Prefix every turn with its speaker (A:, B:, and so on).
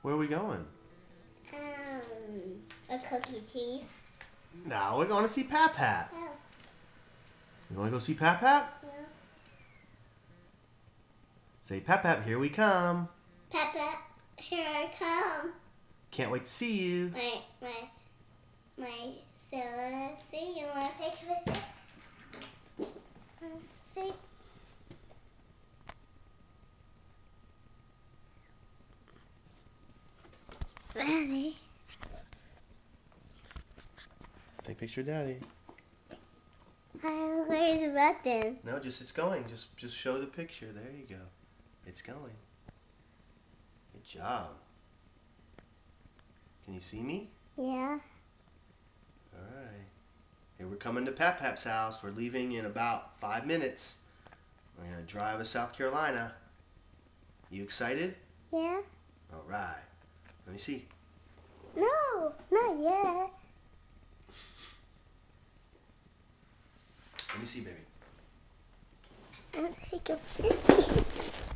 A: Where are we going?
B: A cookie cheese.
A: No, we're going to see Pap Pap.
B: Oh.
A: You want to go see Pap Pap?
B: Yeah.
A: Say, Pap Pap, here we come.
B: Pap Pap, here I come.
A: Can't wait to see you.
B: So let's see, you want to take a picture? Let's see. Daddy.
A: Take a picture of Daddy.
B: Where's the button?
A: No, it's going. Just show the picture. There you go. It's going. Good job. Can you see me?
B: Yeah.
A: Alright. Hey, we're coming to Pap Pap's house. We're leaving in about 5 minutes. We're going to drive to South Carolina. You excited?
B: Yeah.
A: Alright. Let me see.
B: No, not yet.
A: Let me see, baby.
B: I'll take a picture.